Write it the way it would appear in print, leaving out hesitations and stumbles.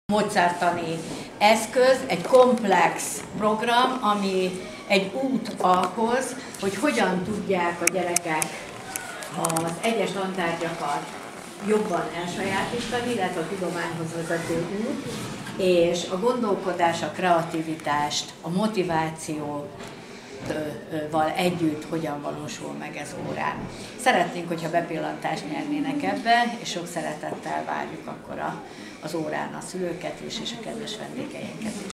Módszertani eszköz, egy komplex program, ami egy út ahhoz, hogy hogyan tudják a gyerekek az egyes tantárgyakat jobban elsajátítani, illetve a tudományhoz vezető út, és a gondolkodás, a kreativitást, a motivációval együtt hogyan valósul meg ez órán. Szeretnénk, hogyha bepillantást nyernének ebbe, és sok szeretettel várjuk akkor az órán a szülőket is, és a kedves vendégeinket is.